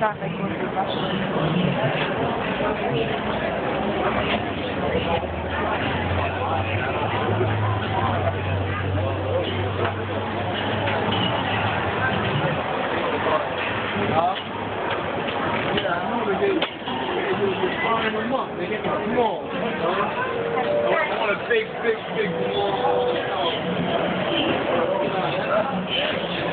traffic was the They get small. I want a big, big, big, long.